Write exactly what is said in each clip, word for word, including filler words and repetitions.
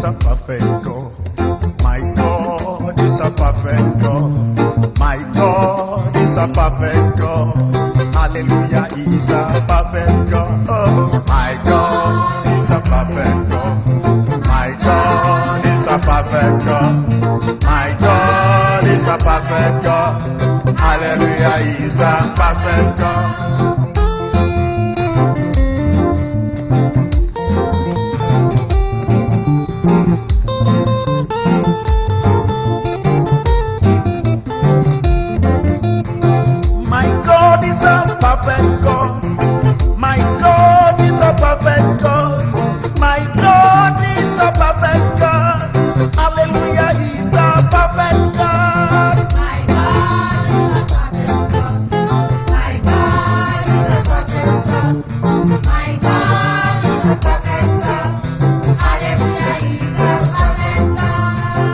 a perfect God. My God is a perfect God. My God is a perfect God. Hallelujah, He is a perfect God. Oh, my God is a perfect God. My God is a perfect God. My God is a perfect God. Hallelujah, He is a perfect God. My God is a perfect God. My God is a perfect God. My God is a perfect God. Hallelujah, He is a perfect God. My God is a perfect God. My God is a perfect God. My God is a perfect God. Hallelujah, He is a perfect God.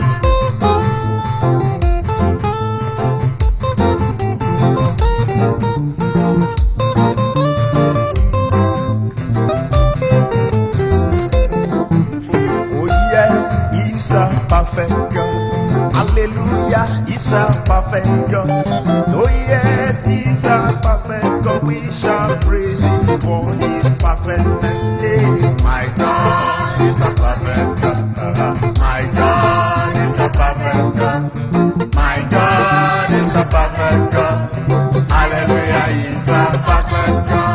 Oh yes, He's a perfect God. Hallelujah, He's a perfect God. Oh yes, He's a perfect God. We shall praise Him for His perfectness. Hey, my God is a perfect God. My God is a perfect God. My God is a perfect God. Hallelujah, He's a perfect God.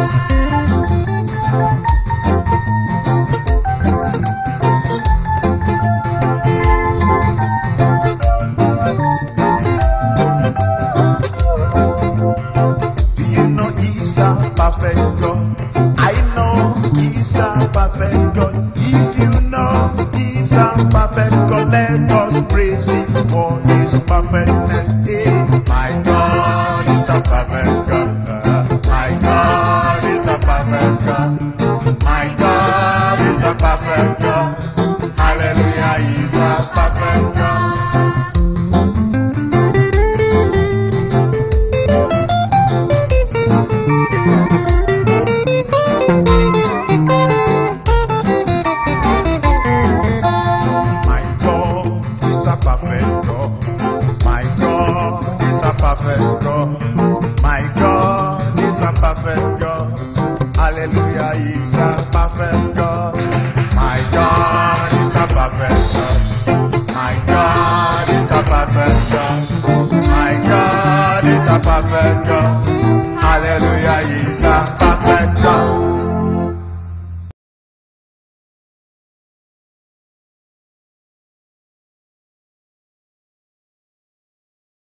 Do you know He's a perfect God? I know He's a perfect God. If you know He's a perfect God, let us praise Him for His perfectness. Hey, my God is a perfect God. My God is a perfect God. My God is a perfect God. Hallelujah, He's a perfect God.